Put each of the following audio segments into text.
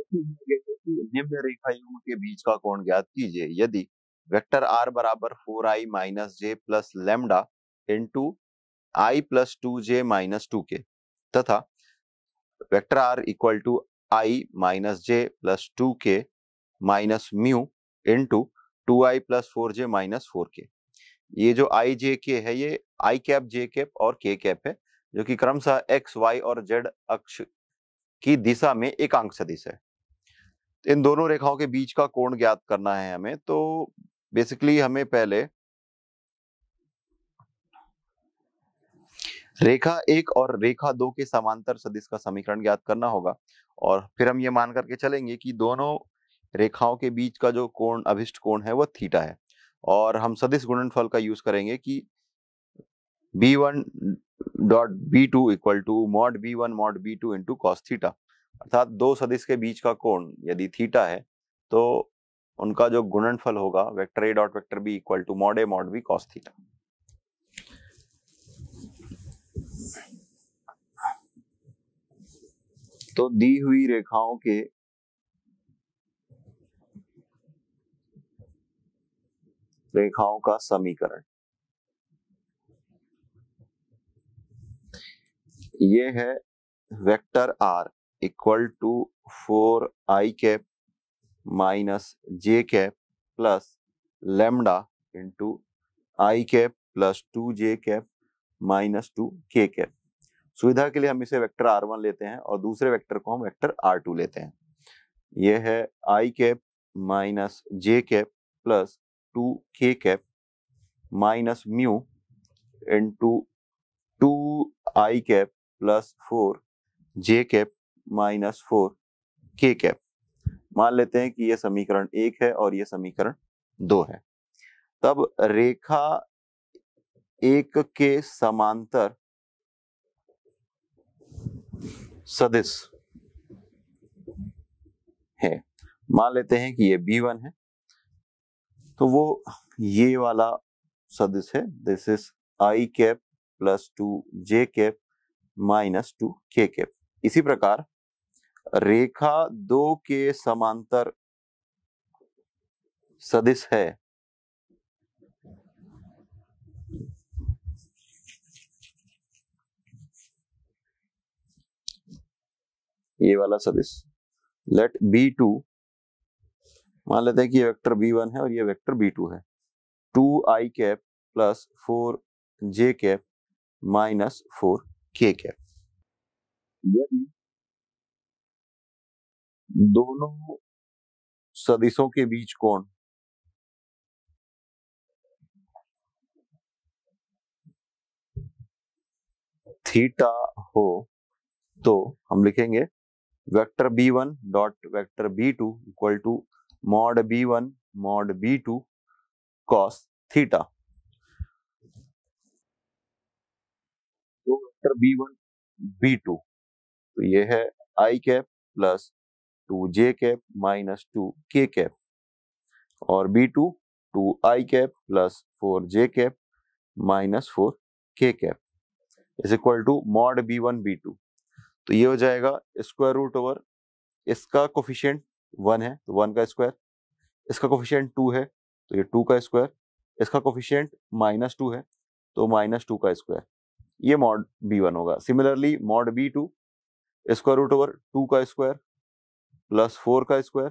निम्न रेखाओं के बीच का कोण ज्ञात कीजिए यदि वेक्टर r बराबर 4i minus J plus lambda into i plus 2j minus 2k तथा vector r equal to i minus J plus 2k minus mu into 2i plus 4j minus 4k। ये जो i j k है ये i cap j cap और k cap है जो कि क्रमशः x y और z अक्ष की दिशा में एकांक सदिश है। इन दोनों रेखाओं के बीच का कोण ज्ञात करना है हमें। तो बेसिकली हमें पहले रेखा 1 और रेखा 2 के समांतर सदिश का समीकरण ज्ञात करना होगा और फिर हम ये मान करके चलेंगे कि दोनों रेखाओं के बीच का जो कोण अभिष्ट कोण है वह थीटा है और हम सदिश गुणनफल का यूज करेंगे कि b1 dot b2 equal to mod b1 mod b2 into cos theta. अर्थात दो सदिश के बीच का कोण यदि थीटा है तो उनका जो गुणनफल होगा vector a dot vector b equal to mod a mod b cos theta. तो दी हुई रेखाओं का समीकरण ये है vector r equal to 4i cap minus J cap plus lambda into I cap plus 2j cap minus 2k cap. सुविधा के लिए हम इसे वेक्टर r1 लेते हैं और दूसरे वेक्टर को हम वेक्टर r2 लेते हैं। यह है i cap minus J cap plus 2k cap minus mu into 2i cap plus 4j cap minus 4k cap. मान लेते हैं कि यह समीकरण 1 है और यह समीकरण 2 है। तब रेखा 1 के समांतर सदिश है, मान लेते हैं कि ये b1 है तो वो ये वाला सदिश है, this is i cap plus 2j cap minus 2k cap. इसी प्रकार रेखा 2 के समांतर सदिश है ये वाला सदिश, लेट b2, मान लेते हैं कि ये वेक्टर b1 है और ये वेक्टर b2 है, 2i cap plus 4j cap minus 4k cap. यदि दोनों सदिशों के बीच कोण थीटा हो तो हम लिखेंगे vector b1 dot vector b2 equal to mod b1 mod b2 cos theta. तो वेक्टर b1 b2 तो ये है i cap plus 2j cap minus 2k cap और b2 2i cap plus 4j cap minus 4k cap is equal to mod b1 b2। तो ये हो जाएगा square root over, इसका कोफिशिएंट 1 है तो 1 का स्क्वायर, इसका कोफिशिएंट 2 है तो ये 2 का स्क्वायर, इसका कोफिशिएंट -2 है तो -2 का स्क्वायर, ये मॉड b1 होगा। Similarly mod b2 square root over 2 का स्क्वायर प्लस 4 का स्क्वायर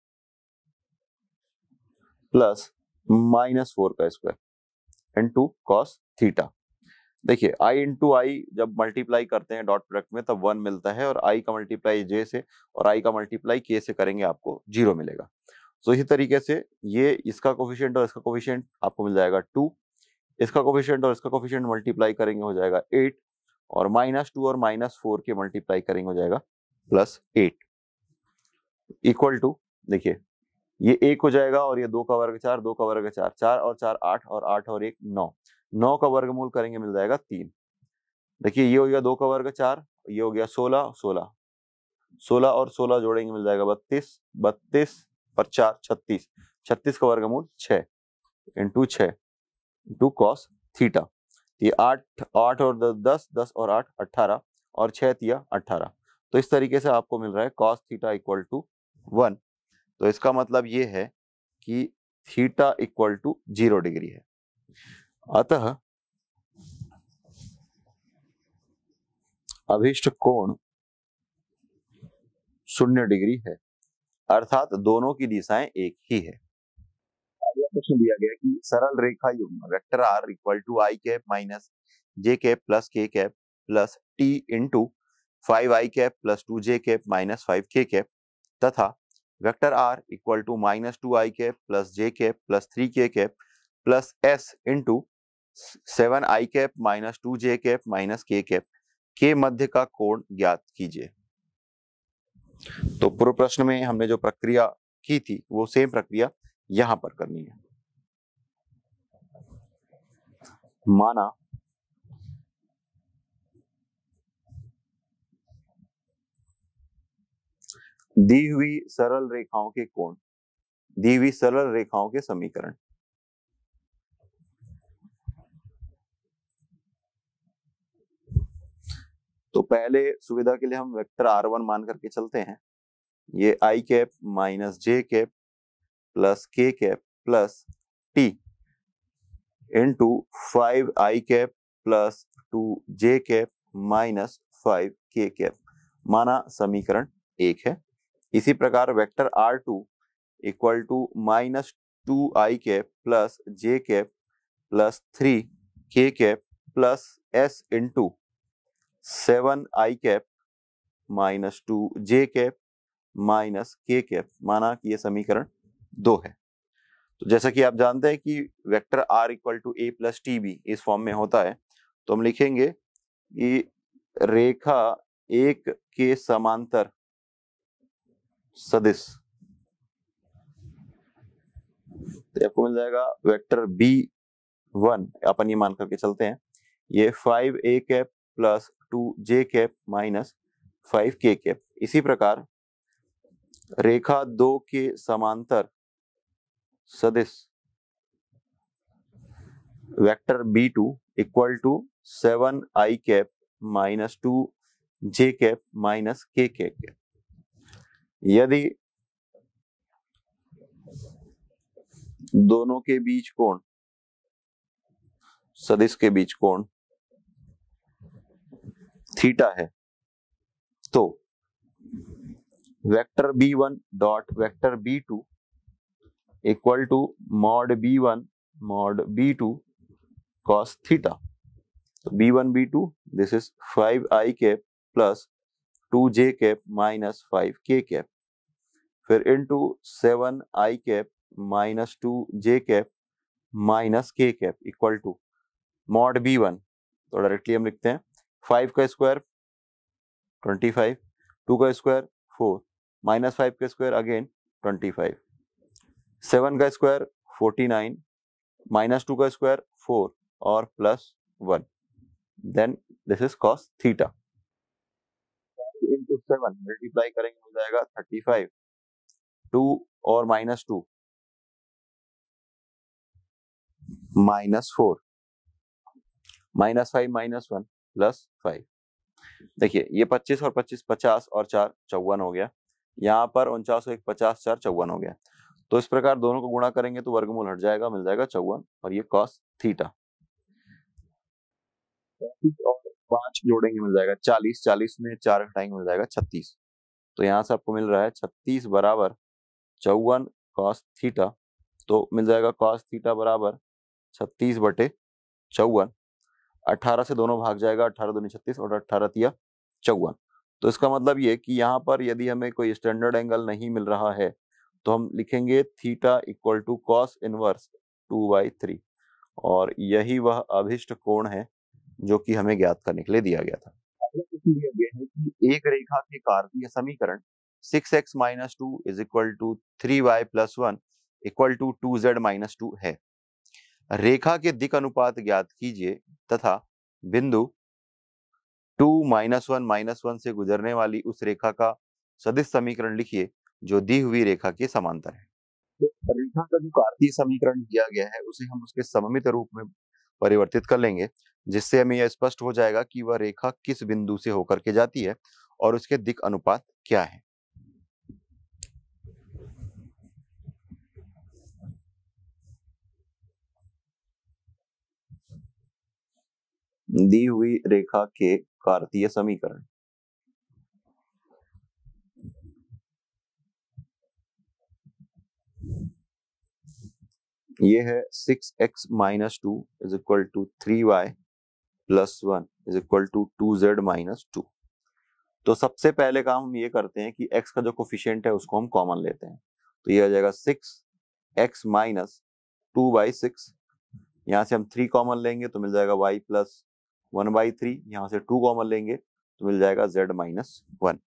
प्लस -4 का स्क्वायर इनटू कॉस थीटा। देखिए i इंटू आई जब मल्टीप्लाई करते हैं डॉट प्रोडक्ट में तब 1 मिलता है और i का मल्टीप्लाई j से और i का मल्टीप्लाई k से करेंगे आपको 0 मिलेगा। तो इसी तरीके से ये इसका कोफिशिएंट और इसका कोफिशिएंट आपको मिल जाएगा 2, इसका कोफिशिएंट और इसका कोफिशिएंट मल्टीप्लाई करेंगे हो जाएगा 8 और -2 और -4 के मल्टीप्लाई करेंगे हो जाएगा +8 इक्वल टू, देखिए ये 1 हो जाएगा और ये 2 का वर्ग 4, 2 का वर्ग 4, 4 और 4 8 और 8 और 1 9, 9 का वर्गमूल करेंगे मिल जाएगा 3। देखिए ये हो गया 2 का वर्ग 4, ये हो गया 16, 16, 16 और 16 जोड़ेंगे मिल जाएगा 32, 32 और 4 36, 36 का वर्गमूल 6 इंटू 6 इंटू कॉस थीटा। ये 8 8 और 10 10 और 8 18 और 6 तिया 18। तो इस तरीके से आपको मिल रहा है कॉस थीटा इक्वल टू 1, तो इसका मतलब ये है कि थीटा इक्वल टू 0 डिग्री है। अतः अभिष्ट कोण 0 डिग्री है, अर्थात दोनों की दिशाएं एक ही है। अगला प्रश्न दिया गया कि सरल रेखा युग्म vector R equal to I cap minus J cap plus K cap plus T into 5 I cap plus 2 J cap minus 5 के कैप तथा vector R equal to minus 2 I cap plus J cap plus 3 के cap plus S into 7 I cap minus 2 J cap minus के cap के मध्य का कोण ज्ञात कीजिए। तो पूर्व प्रश्न में हमने जो प्रक्रिया की थी वो सेम प्रक्रिया यहां पर करनी है। माना दी हुई सरल रेखाओं के कोण, दी हुई सरल रेखाओं के समीकरण। तो पहले सुविधा के लिए हम वेक्टर r1 मान करके चलते हैं। ये I cap minus J cap plus K cap plus T into 5 I cap plus 2 J cap minus 5 के कैप माना समीकरण 1 है। इसी प्रकार vector r2 equal to minus 2 I cap plus J cap plus 3 के cap plus S into 7 I cap minus 2 J cap minus के cap माना कि यह समीकरण 2 है। तो जैसा कि आप जानते हैं कि vector r equal to a plus T B इस फॉर्म में होता है, तो हम लिखेंगे कि रेखा एक के समांतर सदिश, तो आपको मिल जाएगा वेक्टर b1, अपन ये मान करके चलते हैं, ये 5a cap plus 2j cap minus 5k cap. इसी प्रकार रेखा 2 के समांतर सदिश vector b2 equal to 7i cap minus 2j cap minus k cap. यदि दोनों के बीच कोण, सदिश के बीच कोण थीटा है, तो vector b1 dot vector b2 equal to mod b1 mod b2 cos theta. तो b1 b2 this is 5i cap plus 2j cap minus 5k cap, फिर into 7i cap minus 2j cap minus k cap equal to mod b1, तो directly हम लिखते हैं 5 का square 25, 2 का square 4 minus 5 का square again 25, 7 का square 49 minus 2 का स्क्वायर 4 और plus 1, then this is cos theta. Into 7 multiply करेंगे मिल जाएगा 35, 2 और minus 2 minus 4 minus 5 minus 1 plus 5। देखिए ये 25 और 25 50 और 4 54 हो गया, यहाँ पर 49 और 1 50 4 54 हो गया। तो इस प्रकार दोनों को गुणा करेंगे तो वर्गमूल हट जाएगा, मिल जाएगा 54 और ये cos थीटा। और 5 जोड़ेंगे मिल जाएगा 40, 40 में 4 घटाएंगे मिल जाएगा 36। तो यहाँ से आपको मिल रहा है 36 बराबर 54 cos थीटा, तो मिल जाएगा cos थीटा बराबर 36 बटे 54। 18 से दोनों भाग जाएगा, 18 दूनी 36 और 18 तिया 54। तो इसका मतलब ये कि यहाँ पर यदि हमें कोई स्टैंडर्ड एंगल नहीं मिल रहा है तो हम लिखेंगे theta equal to cos inverse 2/3, और यही वह अभिष्ट कोण है जो कि हमें ज्ञात करने के लिए दिया गया था। दिया गया है कि एक रेखा के कार्तीय समीकरण 6x minus 2 is equal to 3y plus 1 equal to 2z minus 2 है। रेखा के दिक अनुपात ज्ञात कीजिए तथा बिंदु 2 -1 से गुजरने वाली उस रेखा का सदिश समीकरण लिखिए जो दी हुई रेखा के समांतर है। तो रेखा का जो कार्तीय समीकरण दिया गया है उसे हम उसके सममित रूप में परिवर्तित कर लेंगे, जिससे हमें यह स्पष्ट हो जाएगा कि वह रेखा किस बिंदु से होकर के जाती है और उसके दिक अनुपात क्या है। दी हुई रेखा के कार्तीय समीकरण। ये है 6x - 2 = 3y + 1 = 2z - 2। तो सबसे पहले काम हम ये करते हैं कि x का जो कोफिशिएंट है उसको हम कॉमन लेते हैं। तो ये आ जाएगा 6x - 2/6। यहाँ से हम 3 कॉमन लेंगे तो मिल जाएगा y + 1/3। यहाँ से 2 कॉमन लेंगे तो मिल जाएगा z - 1।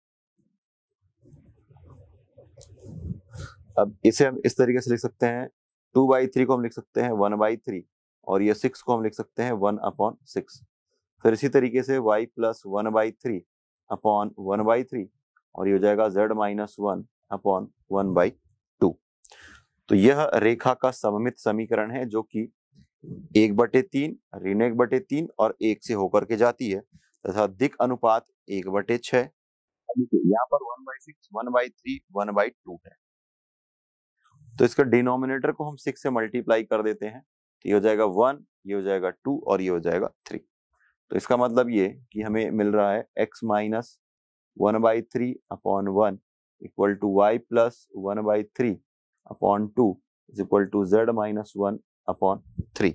अब इसे हम इस तरीके से लिख सकते हैं, 2/3 को हम लिख सकते हैं 1/3 और ये 6 को हम लिख सकते हैं 1/6। फिर इसी तरीके से y + 1/3 अपॉन 1/3 और ये हो जाएगा z - 1 अपॉन 1/2। तो यह रेखा का सममित समीकरण है जो कि 1/3 ऋण 1/3 और 1 से होकर के जाती है तथा दिक् अनुपात 1/6। यहाँ पर 1/6, 1/3, 1/2 है। तो इसका डिनोमिनेटर को हम 6 से मल्टीप्लाई कर देते हैं तो ये हो जाएगा 1, ये हो जाएगा 2 और ये हो जाएगा 3। तो इसका मतलब ये कि हमें मिल रहा है x - 1/3 upon 1 = y + 1/3 upon 2 = z - 1 upon 3।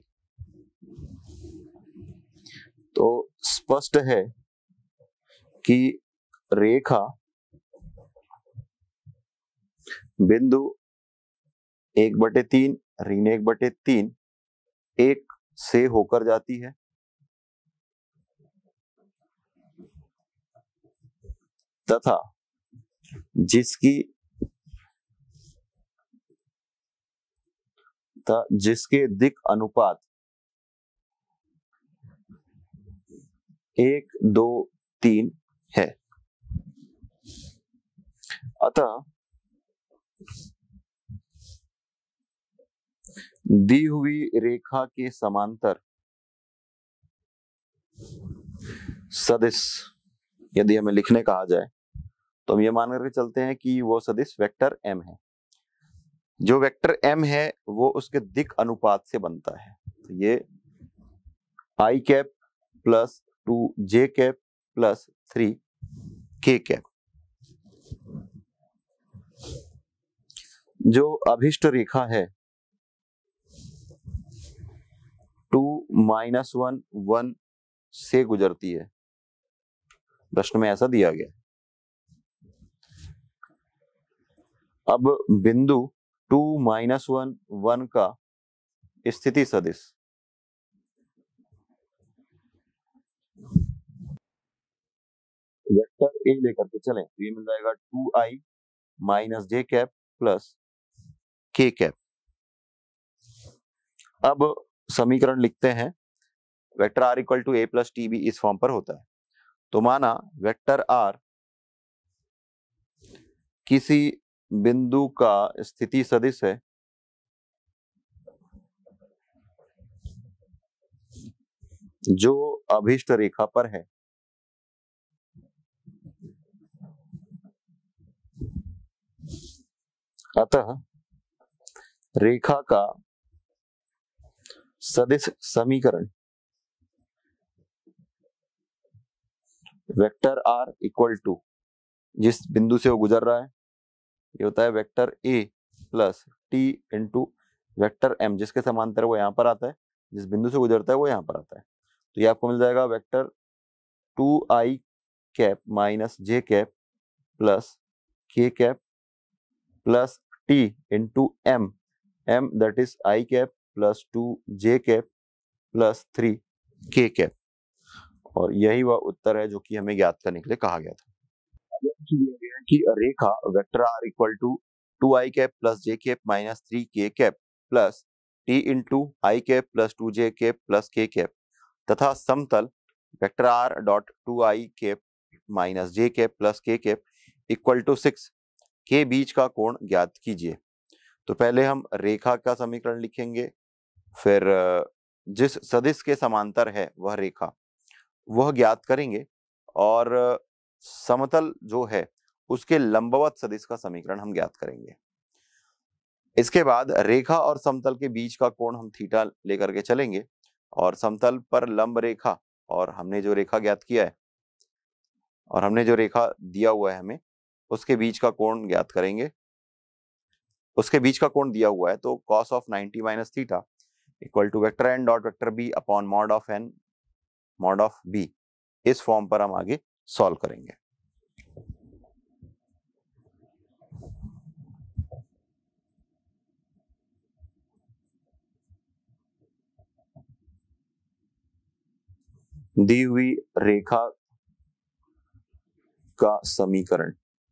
तो स्पष्ट है कि रेखा बिंदु 1/3 ऋण 1/3 1 से होकर जाती है तथा जिसके दिक् अनुपात 1, 2, 3 है। अतः दी हुई रेखा के समांतर सदिश यदि हमें लिखने कहा जाए तो हम ये मान करके चलते हैं कि वो सदिश वेक्टर m है। जो वेक्टर m है वो उसके दिक् अनुपात से बनता है। तो ये i cap + 2j cap + 3k cap. जो अभिष्ट रेखा है 2 - 1 1 से गुजरती है, प्रश्न में ऐसा दिया गया। अब बिंदु 2 - 1 1 का स्थिति सदिश वेक्टर a लेकर के चलें तो ये मिल जाएगा 2i - j cap + k cap. अब समीकरण लिखते हैं। वेक्टर r = a + tb इस फॉर्म पर होता है। तो माना वेक्टर r किसी बिंदु का स्थिति सदिश है जो अभिष्ट रेखा पर है। अतः रेखा का सदिश समीकरण वेक्टर r = जिस बिंदु से वो गुजर रहा है ये होता है vector a + t × vector m जिसके समांतर वो यहाँ पर आता है, जिस बिंदु से गुजरता है वो यहाँ पर आता है। तो ये आपको मिल जाएगा vector 2i cap - j cap + k cap + t × m m that is i cap + 2j cap + 3k cap. और यही वह उत्तर है जो कि हमें ज्ञात करने के लिए कहा गया था। कि रेखा vector r = 2i cap + j cap - 3k cap + t × i cap + 2j cap + k cap तथा समतल vector r dot 2i cap - j cap + k cap = 6 के बीच का कोण ज्ञात कीजिए। तो पहले हम रेखा का समीकरण लिखेंगे, फिर जिस सदिश के समांतर है वह रेखा वह ज्ञात करेंगे और समतल जो है उसके लंबवत सदिश का समीकरण हम ज्ञात करेंगे। इसके बाद रेखा और समतल के बीच का कोण हम थीटा लेकर के चलेंगे और समतल पर लंब रेखा और हमने जो रेखा ज्ञात किया है और हमने जो रेखा दिया हुआ है हमें, उसके बीच का कोण ज्ञात करेंगे। उसके बीच का कोण दिया हुआ है, तो cos of 90 minus theta equal to vector N dot vector B upon mod of N mod of B. इस फॉर्म पर हम आगे सॉल्व करेंगे। दी हुई रेखा का समीकरण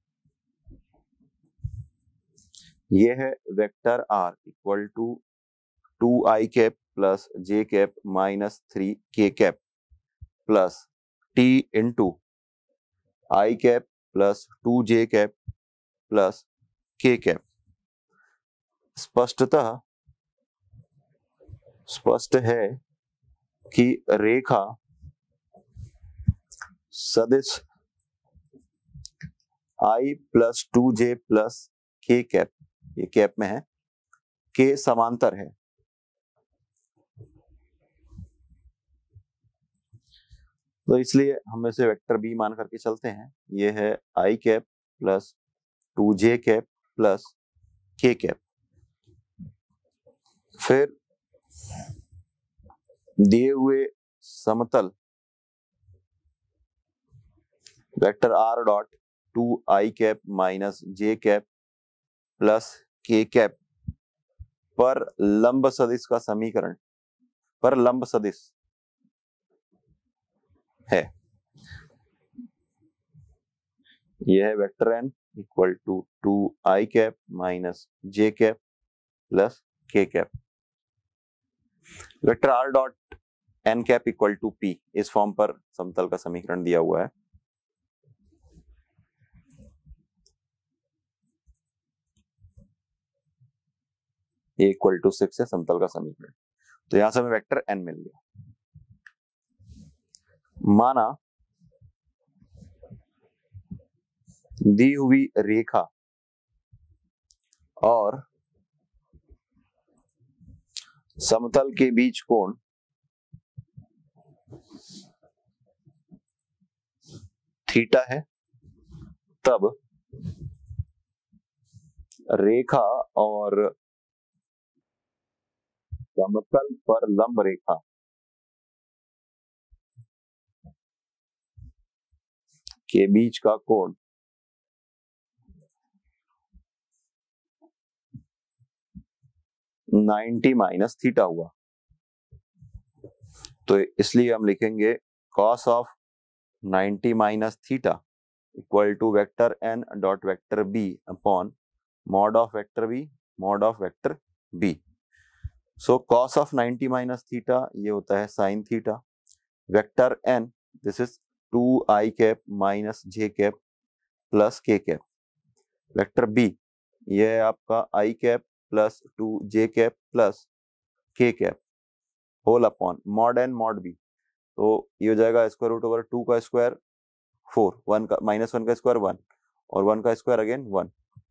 यह है vector R equal to 2i cap plus J cap minus 3k cap plus t into I cap plus 2j cap plus k cap. स्पष्टतः स्पष्ट है कि रेखा सदिश i plus 2j plus k cap, ये कैप में है, के समांतर है। तो इसलिए हम इसे वेक्टर बी मान करके चलते हैं। ये है i cap plus 2j cap plus k cap. फिर दिए हुए समतल vector r dot 2i cap minus j cap plus k cap पर लंब सदिश का समीकरण, पर लंब सदिश है, यह है vector n equal to 2i cap minus j cap plus k cap. Vector r dot n cap equal to p, इस फॉर्म पर समतल का समीकरण दिया हुआ है। ये इक्वल टू 6 है समतल का समीकरण। तो यहां से हमें वेक्टर n मिल गया। माना दी हुई रेखा और समतल के बीच कोण थीटा है, तब रेखा और समतल पर लंब रेखा के बीच का कोण 90 माइनस थीटा हुआ। तो इसलिए हम लिखेंगे cos of 90 minus theta equal to vector n dot vector b upon mod of vector b mod of vector b। So cos of 90 minus theta ये होता है sine theta. Vector n this is 2i cap minus j cap plus k cap. Vector b ये है आपका i cap plus 2j cap plus k cap whole upon mod n mod b। तो ये हो जाएगा स्क्वायर रूट ओवर 2 का square 4, 1 का minus 1 का स्क्वायर 1 और 1 का स्क्वायर अगेन 1,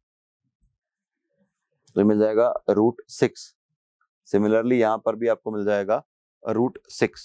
तो मिल जाएगा रूट 6। सिमिलरली यहां पर भी आपको मिल जाएगा root 6।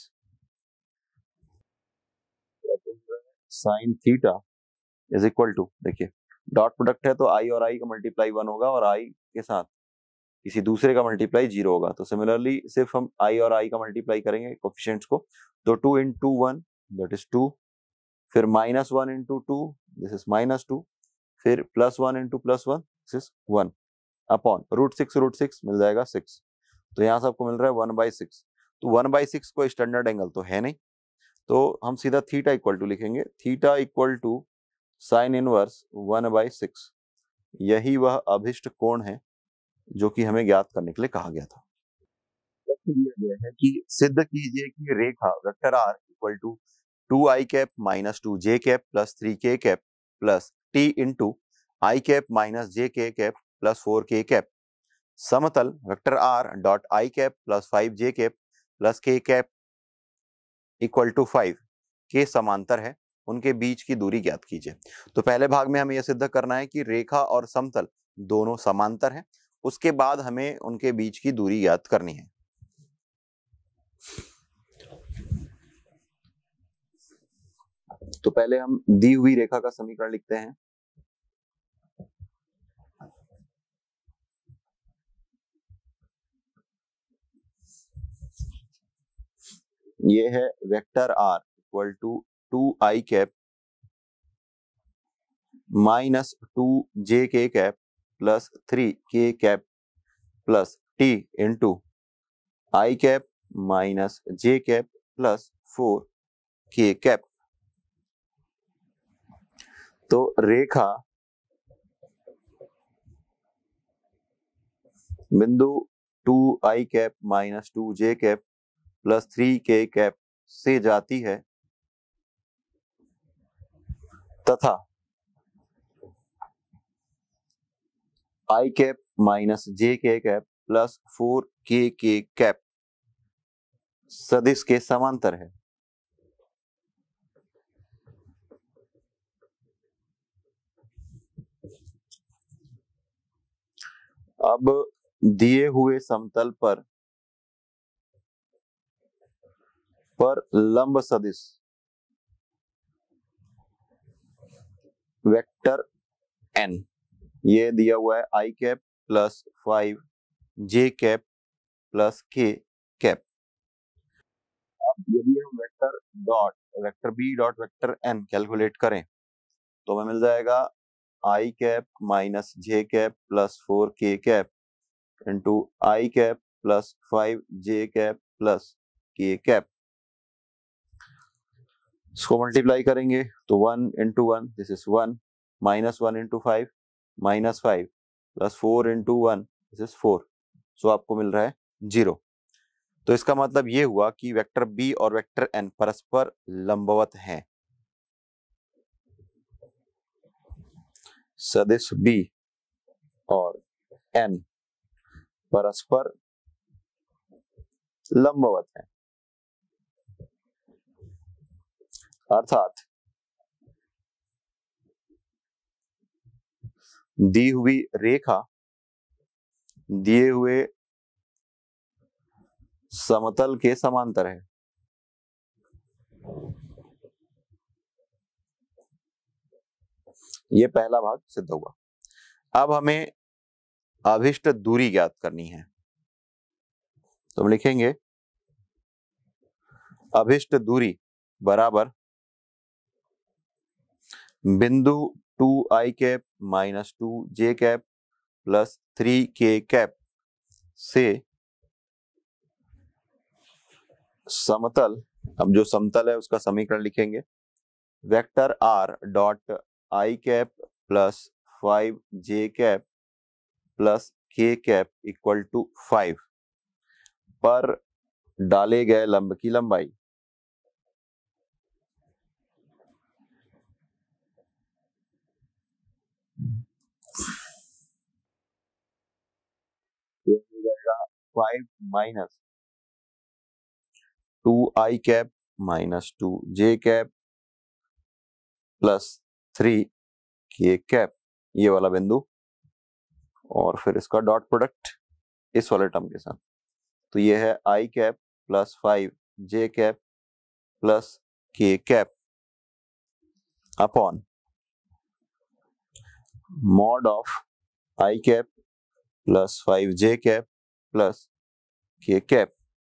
Sine theta is equal to, देखिए डॉट प्रोडक्ट है तो आई और आई का मल्टीप्लाई 1 होगा और आई के साथ किसी दूसरे का मल्टीप्लाई 0 होगा। तो सिमिलरली सिर्फ हम आई और आई का मल्टीप्लाई करेंगे कोफिशिएंट्स को, तो 2 इंटू 1 दैट इज 2, फिर minus 1 into 2 this is minus 2, फिर plus 1 into plus 1 this is 1 upon root 6 मिल जाएगा 6। तो यहां से आपको मिल रहा है 1/6। तो 1/6 कोई स्टैंडर्ड एंगल तो है नहीं, तो हम सीधा थीटा इक्वल टू लिखेंगे। Theta equal to sine inverse 1/6। यही वह अभिष्ट कोण है जो कि हमें ज्ञात करने के लिए कहा गया था। दिया गया है कि सिद्ध कीजिए कि रेखा vector r equal to 2i cap minus 2j cap plus 3k cap plus t into I cap minus j k cap plus 4k cap समतल vector r dot i cap plus 5j cap plus k cap equal to 5 के समांतर है, उनके बीच की दूरी ज्ञात कीजिए। तो पहले भाग में हमें यह सिद्ध करना है कि रेखा और समतल दोनों समांतर हैं, उसके बाद हमें उनके बीच की दूरी ज्ञात करनी है। तो पहले हम दी हुई रेखा का समीकरण लिखते हैं। ये है vector r equal to 2i cap minus 2j cap plus 3k cap plus t into i cap minus j cap plus 4k cap. तो रेखा बिंदु 2i cap minus 2j cap plus 3k cap से जाती है तथा i cap minus jk cap plus 4k cap सदिश के समांतर है। अब दिए हुए समतल पर लंब सदिश वेक्टर n, ये दिया हुआ है i cap plus 5j cap plus k cap. अब यदि हम vector b dot vector n calculate करें तो हमें मिल जाएगा i cap minus j cap plus 4k cap into i cap plus 5j cap plus k cap. इसको multiply करेंगे तो 1 into 1 this is 1, minus 1 into 5 minus 5 plus 4 into 1 this is 4। So आपको मिल रहा है 0। तो इसका मतलब ये हुआ कि वेक्टर b और वेक्टर n परस्पर लंबवत हैं। सदिश b और n परस्पर लंबवत हैं, अर्थात दी हुई रेखा दिए हुए समतल के समांतर है। यह पहला भाग सिद्ध हुआ। अब हमें अभिष्ट दूरी ज्ञात करनी है, तो हम लिखेंगे अभिष्ट दूरी बराबर बिंदु 2i cap minus 2j cap plus 3k cap से समतल, अब जो समतल है उसका समीकरण लिखेंगे vector r dot i cap plus 5j cap plus k cap equal to 5 पर डाले गए लंब की लंबाई। यह हो जाएगा 5 minus 2i cap minus 2j cap plus 3k cap, ये वाला बिंदु, और फिर इसका डॉट प्रोडक्ट इस वाले टर्म के साथ। तो ये है i cap plus 5j cap plus k cap upon mod of i cap plus 5j cap plus k cap.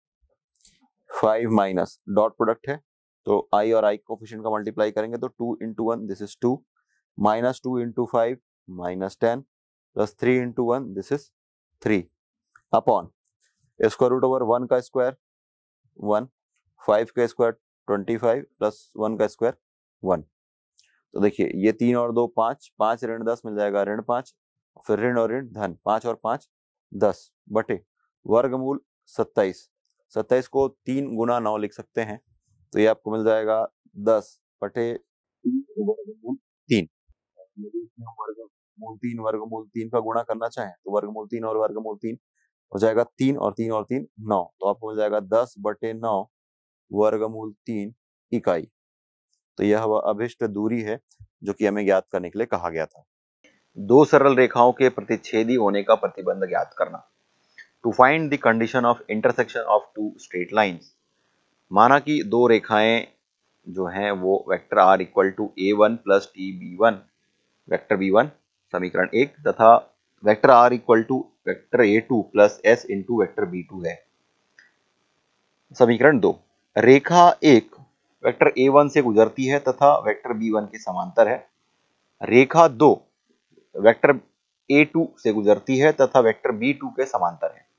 5 minus dot product है तो i और i कोफिशिएंट का मल्टीप्लाई करेंगे तो 2 into 1 this is 2, minus 2 into 5 minus 10 plus 3 into 1 this is 3 upon square root over 1 का square 1, 5 का square 25 plus 1 का square 1। तो देखिए ये 3 और 2 5, 5 ऋण 10 मिल जाएगा ऋण 5, फिर ऋण और ऋण धन 5 और 5 10 बटे वर्गमूल 27। 27 को 3 गुना 9 लिख सकते हैं, तो ये आपको मिल जाएगा 10 बटे वर्गमूल 3। यदि इसमें वर्गमूल 3 का गुणा करना चाहें तो वर्गमूल 3 और वर्गमूल 3 हो जाएगा 3 और 3 और 3 9, तो आपको मिल जाएगा 10 बटे 9 वर्गमूल 3 इकाई। तो यह वह अभिष्ट दूरी है जो कि हमें ज्ञात करने के लिए कहा गया था। दो सरल रेखाओं के प्रतिच्छेदी होने का प्रतिबंध ज्ञात करना। To find the condition of intersection of two straight lines. माना कि दो रेखाएं जो हैं वो vector r equal to a1 plus t b1 vector b1 समीकरण 1 तथा vector r equal to vector a2 plus s into vector b2 है समीकरण 2। रेखा 1 वेक्टर a1 से गुजरती है तथा वेक्टर b1 के समांतर है। रेखा 2 वेक्टर a2 से गुजरती है तथा वेक्टर b2 के समांतर है।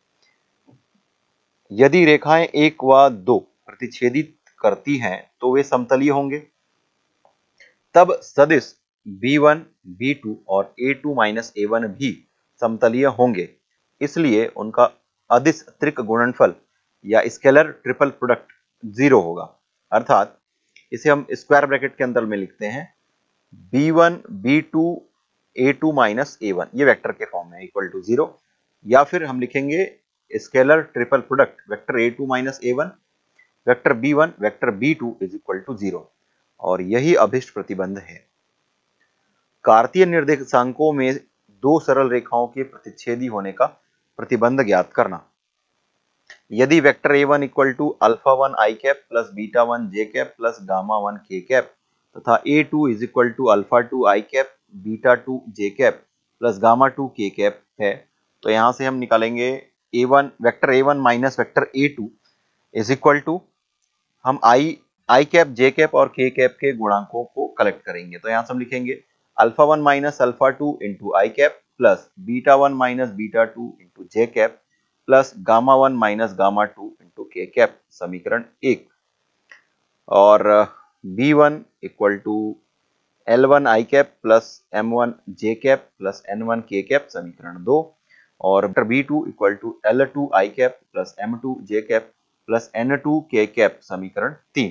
यदि रेखाएं 1 व 2 प्रतिच्छेदित करती हैं तो वे समतलीय होंगे। तब सदिश b1, b2 और a2 माइनस a1 भी समतलीय होंगे। इसलिए उनका अदिश त्रिक गुणनफल या स्केलर ट्रिपल प्रोडक्ट 0 होगा। अर्थात इसे हम स्क्वायर ब्रैकेट के अंदर में लिखते हैं b1, b2, a2 minus a1 ये वेक्टर के फॉर्म में इक्वल टू 0, या फिर हम लिखेंगे scalar triple product vector a2 minus a1 vector b1 vector b2 is equal to 0 और यही अभिष्ट प्रतिबंध है। कार्तीय निर्देशांकों में दो सरल रेखाओं के प्रतिच्छेदी होने का प्रतिबंध ज्ञात करना। यदि vector a1 equal to alpha one i cap plus beta one j cap plus gamma one k cap तथा a2 is equal to alpha two i cap beta two j cap plus gamma two k cap है, तो यहां से हम निकालेंगे a1 vector a1 minus vector a2 is equal to हम i cap j cap और k cap के गुणांकों को कलेक्ट करेंगे। तो यहां से हम लिखेंगे अल्फा1 माइनस अल्फा2 इंटू आई cap plus beta one minus beta two into j cap plus gamma one minus gamma two into k cap समीकरण 1 और b1 equal to L1 i cap plus M1 j cap plus N1 k cap समीकरण 2 और b2 equal to L2 i cap plus M2 j cap plus N2 k cap समीकरण 3।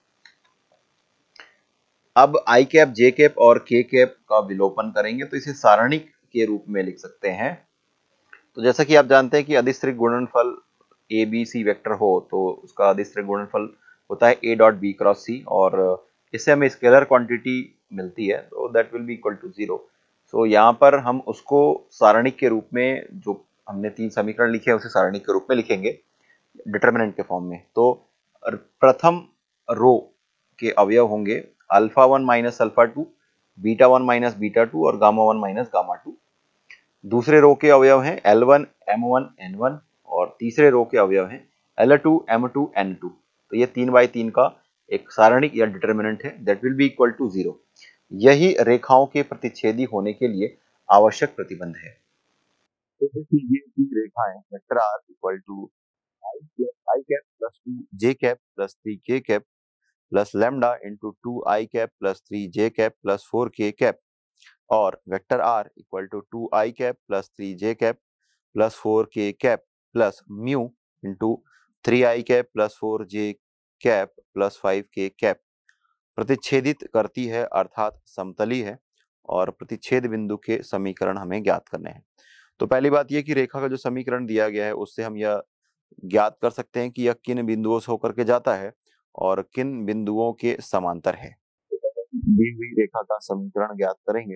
अब i cap j cap और k cap का विलोपन करेंगे तो इसे सारणिक के रूप में लिख सकते हैं। तो जैसा कि आप जानते हैं कि अदिश त्रिक गुणनफल ए बी सी वेक्टर हो तो उसका अदिश त्रिक गुणनफल होता है a dot b cross c और इससे हमें स्केलर क्वांटिटी मिलती है तो that will be equal to 0। So यहाँ पर हम उसको सारणिक के रूप में जो हमने 3 समीकरण लिखे हैं उसे सारणिक के रूप में लिखेंगे डिटर्मिनेंट के फॉर्म में। तो प्रथम रो के अवयव होंगे alpha one minus alpha two beta one minus beta two और गामा1 माइनस गामा2। दूसरे रो के अवयव हैं L1 M1 N1 और तीसरे रो के अवयव हैं L2 M2 N2। तो ये 3/3 का एक सारणिक या डिटर्मिनेंट है that will be equal to 0। यही रेखाओं के प्रतिच्छेदी होने के लिए आवश्यक प्रतिबंध है। तो ये रेखाएं vector r equal to i cap plus 2 j cap plus 3 k cap plus lambda into 2 i cap plus 3 j cap plus 4 k cap और vector r equal to 2 i cap plus 3 j cap plus 4 k cap plus mu into 3 i cap plus 4 j cap plus 5 k cap प्रतिच्छेदित करती है अर्थात समतली है और प्रतिच्छेद बिंदु के समीकरण हमें ज्ञात करने हैं। तो पहली बात यह कि रेखा का जो समीकरण दिया गया है उससे हम यह ज्ञात कर सकते हैं कि यह किन बिंदुओं से होकर के जाता है और किन बिंदुओं के समांतर है। दी हुई रेखा का समीकरण ज्ञात करेंगे।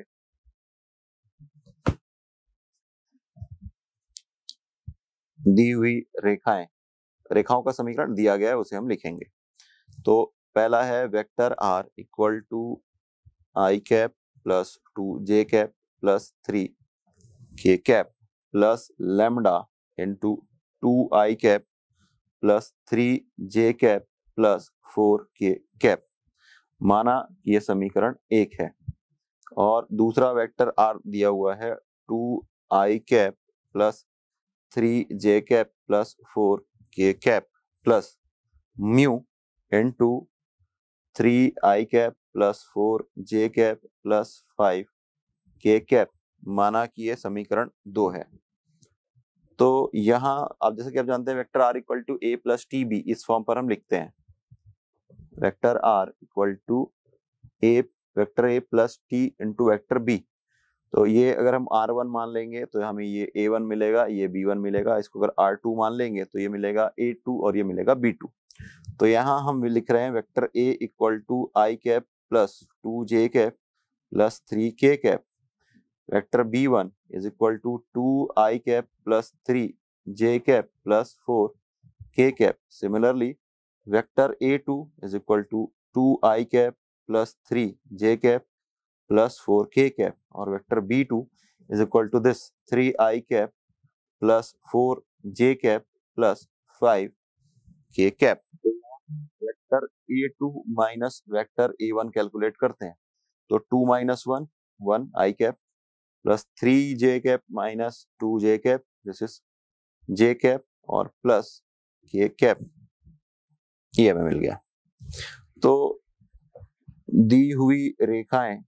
दी हुई रेखाओं का समीकरण दिया गया है उसे हम लिखेंगे। तो पहला है vector r equal to i cap plus 2 j cap plus 3 k cap plus lambda into 2 i cap plus 3 j cap plus 4 k cap. माना यह समीकरण 1 है। और दूसरा वेक्टर r दिया हुआ है 2 i cap plus 3 j cap plus 4 k cap plus mu into 3 i cap plus 4 j cap plus 5 k cap. माना कि यह समीकरण 2 है। तो यहाँ आप जैसे कि आप जानते हैं vector r equal to a plus T B इस फॉर्म पर हम लिखते हैं vector r equal to a vector a plus T into vector b। तो ये अगर हम r1 मान लेंगे तो हमें ये a1 मिलेगा, ये b1 मिलेगा। इसको अगर r2 मान लेंगे तो ये मिलेगा a2 और ये मिलेगा b2। तो यहाँ हम लिख रहे हैं vector a equal to i cap plus 2 j cap plus 3 k cap. Vector b1 is equal to 2 i cap plus 3 j cap plus 4 k cap. Similarly vector a2 is equal to 2i cap plus 3j cap plus 4k cap, और vector B2 is equal to this 3i cap plus 4j cap plus 5k cap. Vector A2 minus vector A1 calculate करते हैं, तो 2 minus 1 1i cap plus 3j cap minus 2j cap, this is j cap, और plus k cap, ये हमें मिल गया। तो दी हुई रेखाएं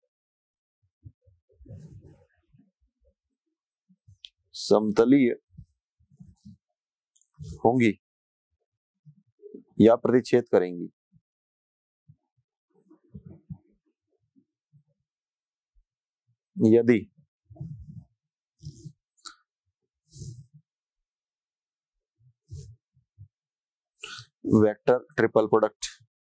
समतलीय होंगी या प्रतिच्छेद करेंगी यदि vector triple product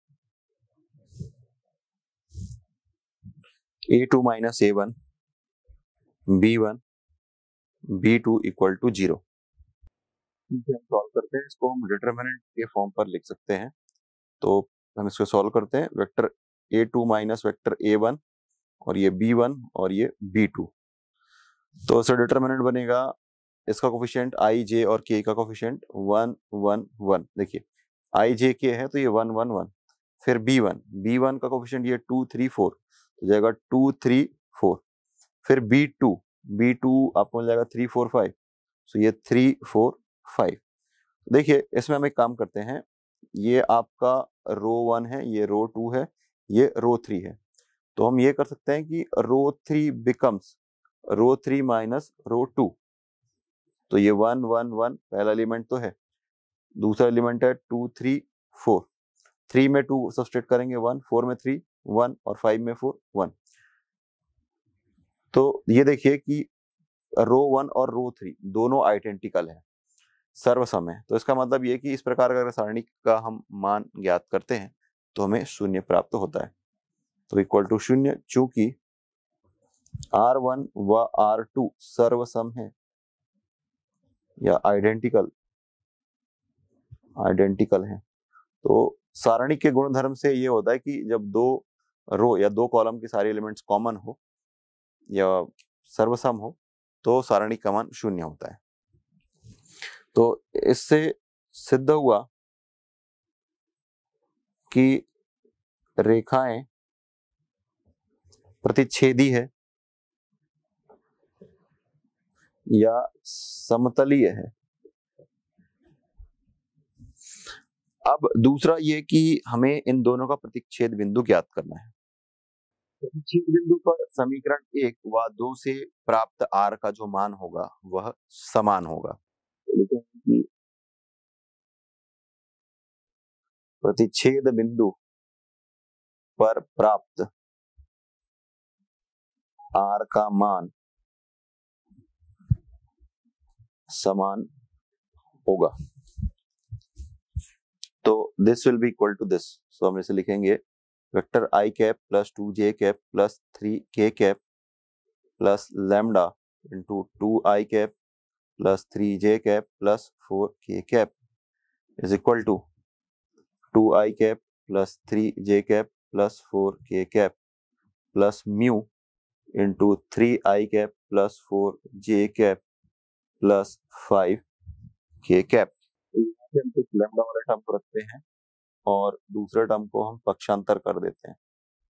A2 minus A1 B1 B2 equal to 0। Solve करते हैं, इसको हम डिटरमिनेंट के फॉर्म पर लिख सकते हैं। तो हम इसको सॉल्व करते हैं, vector A2 minus vector A1 और ये B1 और ये B2, तो इसका डिटरमिनेंट बनेगा, इसका कोफिशिएंट i j और k का कोफिशिएंट 1 1 1। देखिए i j k है तो ये 1 1 1, फिर B1 का कोफिशिएंट ये 2 3 4, तो जाएगा 2 3 4, फिर B2 आपको मिल जाएगा 3 4 5, तो ये 3 4 5। देखिए इसमें हम एक काम करते हैं, ये आपका रो 1 है, ये रो 2 है, ये रो 3 है, तो हम ये कर सकते हैं कि रो 3 बिकम्स रो 3 माइनस रो 2, तो ये 1 1 1 पहला एलिमेंट तो है, दूसरा एलिमेंट है 2 3 4, 3 में 2 सब्सट्रैक्ट करेंगे 1, 4 में 3 1 और 5 में 4 1। तो ये देखिए कि रो 1 और रो 3 दोनों आइडेंटिकल है, सर्वसम है, तो इसका मतलब ये कि इस प्रकार का अगर सारणी का हम मान ज्ञात करते हैं तो हमें शून्य प्राप्त होता है। तो इक्वल टू शून्य, चूंकि R1 व R2 सर्वसम है या आइडेंटिकल है, तो सारणी के गुणधर्म से ये होता है कि जब दो रो या दो कॉलम के सारे एलिमेंट्स कॉमन हो या सर्वसम हो तो सारणी का मान शून्य होता है। तो इससे सिद्ध हुआ कि रेखाएं प्रतिच्छेदी है या समतलीय है। अब दूसरा ये कि हमें इन दोनों का प्रतिच्छेद बिंदु ज्ञात करना है। प्रतिच्छेद बिंदु पर समीकरण 1 व 2 से प्राप्त r का जो मान होगा वह समान होगा। प्रतिच्छेद बिंदु पर प्राप्त r का मान समान होगा, तो this will be equal to this. So हम इसे लिखेंगे vector i cap plus 2j cap plus 3k cap plus lambda into 2i cap plus 3j cap plus 4k cap is equal to 2i cap plus 3j cap plus 4k cap plus mu into 3i cap plus 4j cap plus 5k cap. हम कुछ lambda वाला term को रखते हैं और दूसरे term को हम पक्षांतर कर देते हैं।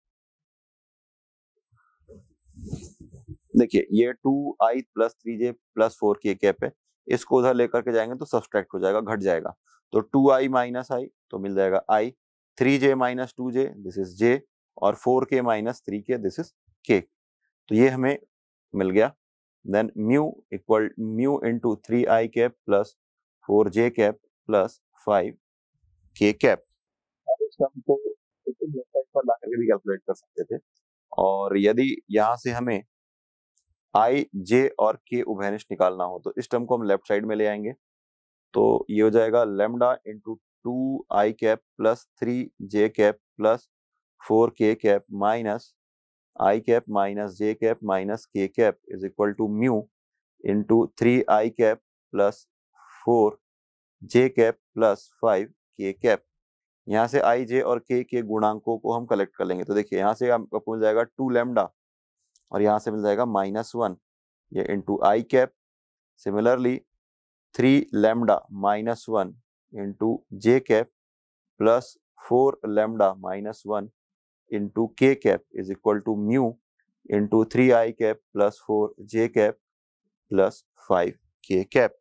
देखिए ये 2i plus 3j plus 4k cap है, इसको उधर लेकर के जाएंगे तो सब्सट्रैक्ट हो जाएगा, घट जाएगा, तो 2i माइनस i तो मिल जाएगा i, 3j minus 2j this is j, और 4k minus 3k this is k, तो ये हमें मिल गया। Then mu into 3i cap plus 4j cap plus 5k cap. इस टर्म को लेफ्ट साइड पर ला करके भी कैलकुलेट कर सकते थे, और यदि यहाँ से हमें i, j और k उभयनिष्ठ निकालना हो तो इस टर्म को हम लेफ्ट साइड में ले आएंगे, तो ये हो जाएगा lambda into 2i cap plus 3j cap plus 4k cap minus i cap minus j cap minus k cap is equal to mu into 3i cap plus 4j cap plus 5k cap. यहाँ से आई जे और के गुणांकों को हम collect कर लेंगे। तो देखिए यहाँ से आपको मिल जाएगा 2 लैम्डा और यहाँ से मिल जाएगा -1, ये इंटू आई कैप। सिमिलरली 3 लैम्डा -1 इंटू जे कैप प्लस 4 लैम्डा -1 इंटू के cap is equal to mu into 3 i cap plus 4 j cap plus 5 के कैप।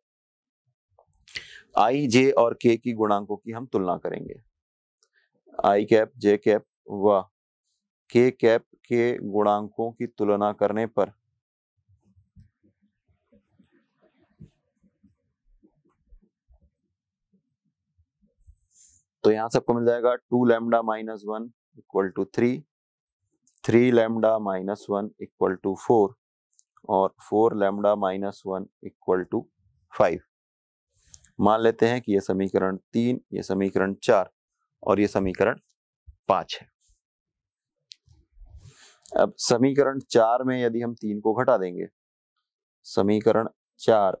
आई जे और के की गुणांकों की हम तुलना करेंगे। आई कैप जे कैप व के कैप के गुणांकों की तुलना करने पर तो यहां सबको मिल जाएगा 2 lambda -1 equal to 3, 3 lambda -1 equal to 4 और 4 लैम्डा -1 इक्वल टू 5। मान लेते हैं कि यह समीकरण 3, यह समीकरण 4 और यह समीकरण 5 है। अब समीकरण 4 में यदि हम 3 को घटा देंगे, समीकरण 4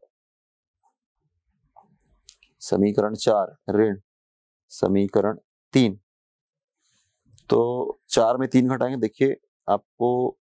ऋण समीकरण 3, तो 4 में 3 घटाएंगे। देखिए आपको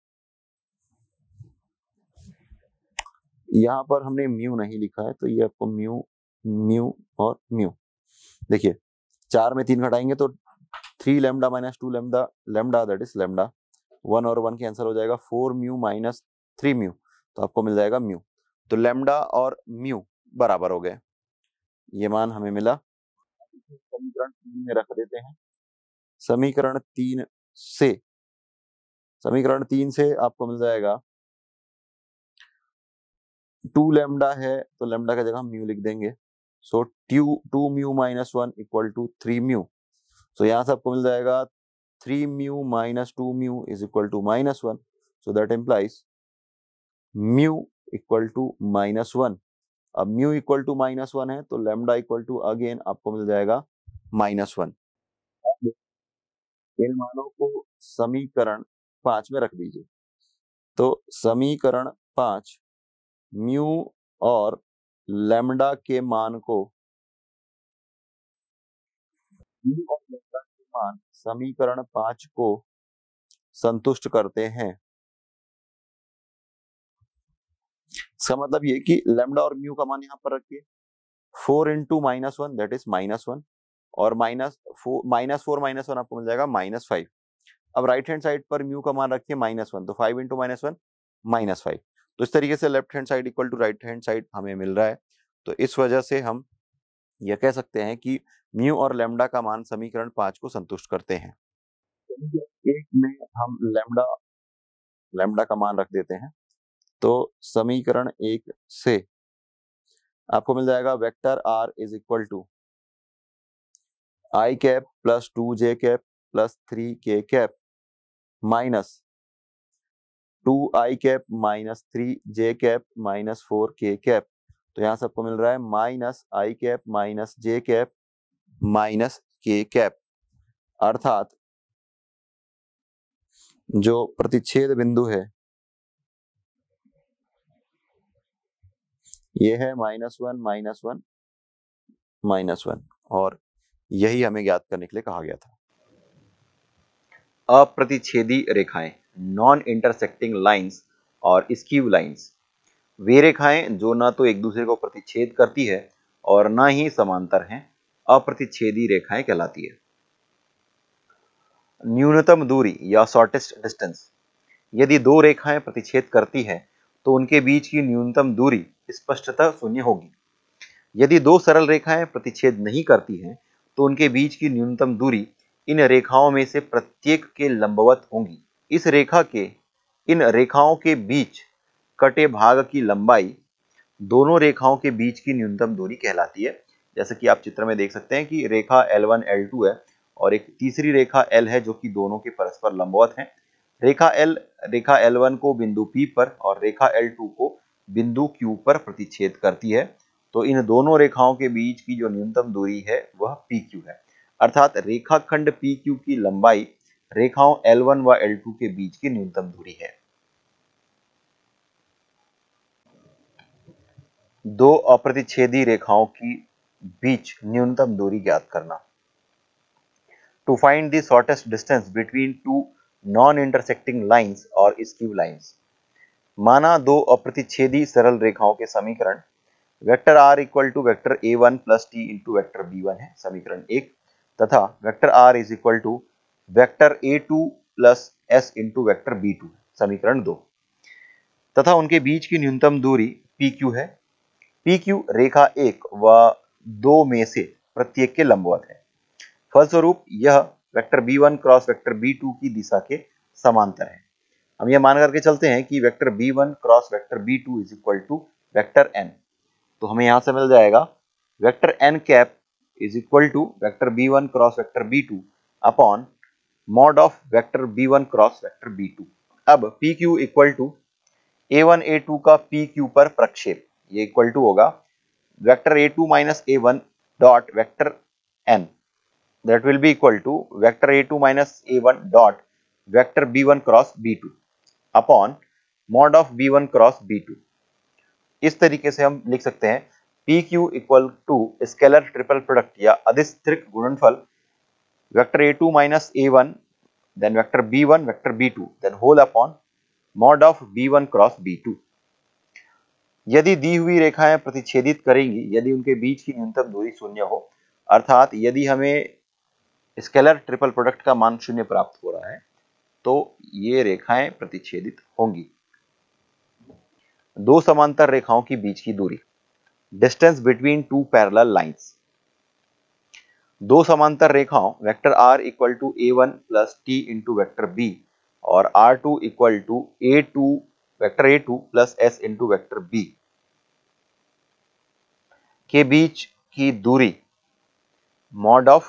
यहां पर हमने म्यू नहीं लिखा है, तो ये आपको म्यू म्यू और म्यू। देखिए 4 में 3 घटाएंगे तो 3 lambda -2 lambda, lambda that is lambda 1 और 1 कैंसिल हो जाएगा, 4 म्यू माइनस 3 म्यू, तो आपको मिल जाएगा म्यू। तो लैम्डा और म्यू बराबर हो गए, ये मान हमें मिला। समीकरण 3 में रख देते हैं। समीकरण 3 से आपको मिल जाएगा 2 लैम्डा है तो लैम्डा की जगह म्यू लिख देंगे। So 2 mu -1 equal to 3 mu. So यहां से आपको मिल जाएगा 3 mu minus 2 mu is equal to -1। So that implies mu equal to -1। अब म्यू इक्वल टू -1 है तो लैम्डा इक्वल टू अगेन आपको मिल जाएगा -1। इन मानों को समीकरण 5 में रख दीजिए। तो समीकरण 5 म्यू और लैम्डा के मान को समीकरण 5 को संतुष्ट करते हैं। इसका मतलब ये कि लैम्डा और म्यू का मान यहाँ पर रखिए, 4 इंटू -1 दैट इज -1 और -4 आपको मिल जाएगा -5। अब राइट हैंड साइड पर म्यू का मान रखिए -1, तो 5 इंटू -1 -5। तो इस तरीके से left hand side equal to right hand side हमें मिल रहा है। तो इस वजह से हम यह कह सकते हैं कि म्यू और लैम्डा का मान समीकरण 5 को संतुष्ट करते हैं। एक में हम लैम्डा का मान रख देते हैं। तो समीकरण 1 से आपको मिल जाएगा vector r is equal to I cap plus 2 J cap plus 3 के कैप माइनस 2 आई cap minus 3 j cap minus 4 k cap. तो यहां से आपको मिल रहा है माइनस आई कैप माइनस जे कैप माइनस के कैप, अर्थात जो प्रतिच्छेद बिंदु है ये है -1 -1 -1 और यही हमें ज्ञात करने के लिए कहा गया था। अप्रतिच्छेदी रेखाएं, नॉन इंटरसेक्टिंग लाइंस और स्कीव लाइंस, वे रेखाएं जो न तो एक दूसरे को प्रतिच्छेद करती है और न ही समांतर हैं, अप्रतिच्छेदी रेखाएं कहलाती है। न्यूनतम दूरी या शॉर्टेस्ट डिस्टेंस, यदि दो रेखाएं प्रतिच्छेद करती हैं तो उनके बीच की न्यूनतम दूरी स्पष्टतः शून्य होगी। यदि दो सरल रेखाएं प्रतिच्छेद नहीं करती हैं तो उनके बीच की न्यूनतम दूरी इन रेखाओं में से प्रत्येक के लंबवत होगी। इन रेखाओं के बीच कटे भाग की लंबाई दोनों रेखाओं के बीच की न्यूनतम दूरी कहलाती है। जैसे कि आप चित्र में देख सकते हैं कि रेखा L1 L2 है और एक तीसरी रेखा L है जो कि दोनों के परस्पर लंबवत है। रेखा L1 को बिंदु P पर और रेखा L2 को बिंदु Q पर प्रतिच्छेद करती है। तो इन दोनों रेखाओं के बीच की जो न्यूनतम दूरी है वह PQ है, अर्थात रेखाखंड PQ की लंबाई रेखाओं L1 व L2 के बीच की न्यूनतम दूरी है। दो अप्रतिच्छेदी रेखाओं की बीच न्यूनतम दूरी ज्ञात करना। to find the shortest distance between two non-intersecting lines or skew lines. माना दो अप्रतिच्छेदी सरल रेखाओं के समीकरण vector r equal to vector a1 plus T into vector b1 है, समीकरण 1, तथा vector r is equal to vector a2 plus s into vector b2, समीकरण 2, तथा उनके बीच की न्यूनतम दूरी pq है। pq रेखा 1 व 2 में से प्रत्येक के लंबवत है। फलस्वरूप यह vector b1 cross vector b2 की दिशा के समांतर है। हम यह मान करके चलते हैं कि vector b1 cross vector b2 is equal to vector n। तो हमें यहां से मिल जाएगा vector n cap is equal to vector b1 cross vector b2 upon mod of vector b1 cross vector b2। अब pq equal to a1 a2 का pq पर प्रक्षेप, ये इक्वल टू होगा vector a2 minus a1 dot vector n, that will be equal to vector a2 minus a1 dot vector b1 cross b2 upon mod of b1 cross b2। इस तरीके से हम लिख सकते हैं pq equal to scalar triple product या अधिस्त्रिक गुणनफल vector a2 minus a1 then vector b1 vector b2 then whole upon mod of b1 cross b2। यदि दी हुई रेखाएं प्रतिच्छेदित करेंगी यदि उनके बीच की न्यूनतम दूरी शून्य हो, अर्थात यदि हमें स्केलर ट्रिपल प्रोडक्ट का मान शून्य प्राप्त हो रहा है तो ये रेखाएं प्रतिच्छेदित होंगी। दो समांतर रेखाओं के बीच की दूरी, distance between two parallel lines. दो समांतर रेखाओं vector r equal to a1 plus t into vector b और r2 equal to a2 vector a2 plus s into vector b के बीच की दूरी mod of